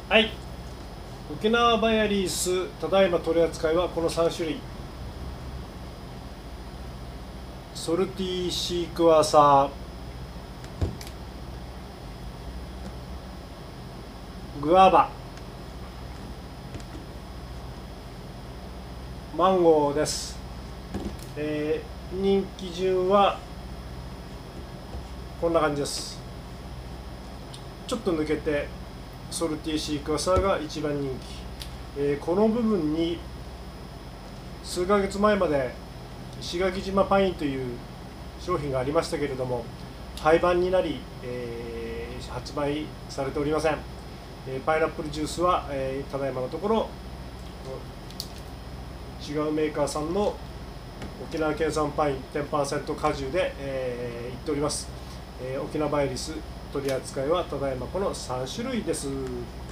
はい、沖縄バイアリースただいま取り扱いはこの3種類。ソルティシークワーサー、グアバ、マンゴーです。人気順はこんな感じです。ちょっと抜けてソルティシークワーサーが一番人気。この部分に数ヶ月前まで石垣島パインという商品がありましたけれども、廃盤になり、発売されておりません。パイナップルジュースは、ただいまのところ違うメーカーさんの沖縄県産パイン 10% 果汁で、売っております。沖縄バイリス取り扱いはただいまこの3種類です。